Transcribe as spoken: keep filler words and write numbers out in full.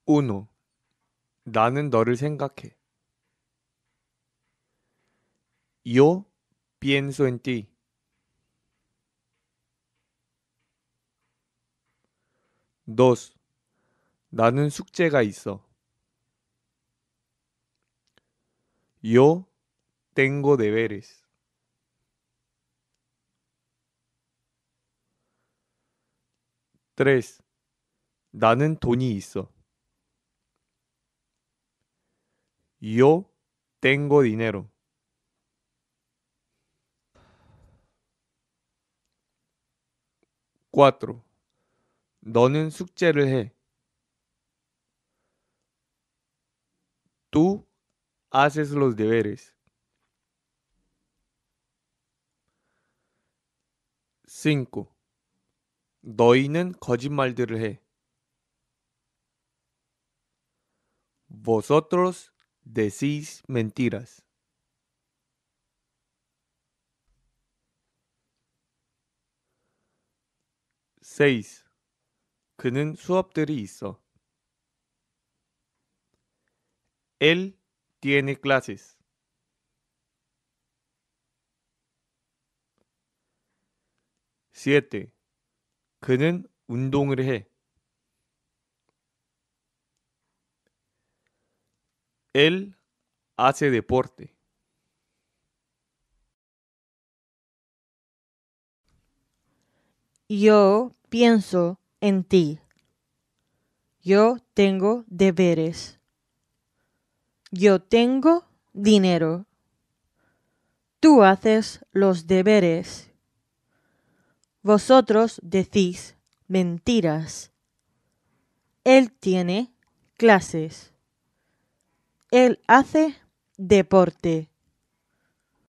uno. 나는 너를 생각해. Yo pienso en ti. dos. 나는 숙제가 있어. Yo tengo deberes. tres. 나는 돈이 있어. Yo tengo dinero. cuatro. 너는 숙제를 해. Tú haces los deberes. cinco. 너희는 거짓말들을 해. Vosotros decís mentiras. seis. 그는 수업들이 있어. Él tiene clases. siete. 그는 운동을 해. Él hace deporte. Yo pienso en ti. Yo tengo deberes. Yo tengo dinero. Tú haces los deberes. Vosotros decís mentiras. Él tiene clases. Él hace deporte.